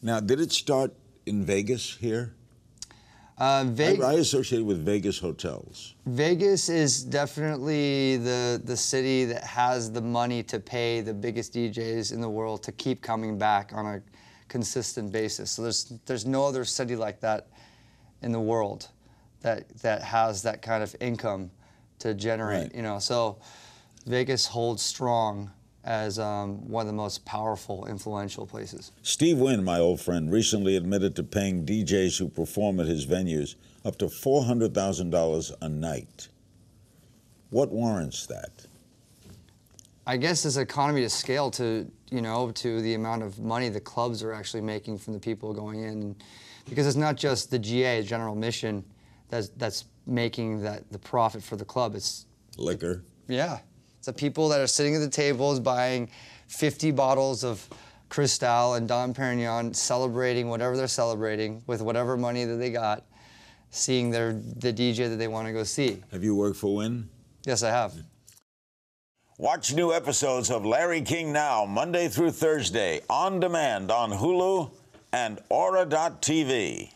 Now, did it start in Vegas here? I associate it with Vegas hotels. Vegas is definitely the city that has the money to pay the biggest DJs in the world to keep coming back on a consistent basis. So there's no other city like that in the world that has that kind of income to generate. Right. You know, so Vegas holds strong as one of the most powerful, influential places. Steve Wynn, my old friend, recently admitted to paying DJs who perform at his venues up to $400,000 a night. What warrants that? I guess it's economy of scale to, you know, to the amount of money the clubs are actually making from the people going in. Because it's not just the GA, general admission, that's making the profit for the club. It's liquor. Yeah. It's the people that are sitting at the tables buying 50 bottles of Cristal and Dom Perignon, celebrating whatever they're celebrating with whatever money that they got, seeing the DJ that they want to go see. Have you worked for Wynn? Yes, I have. Watch new episodes of Larry King Now, Monday through Thursday, on demand on Hulu and Aura.tv.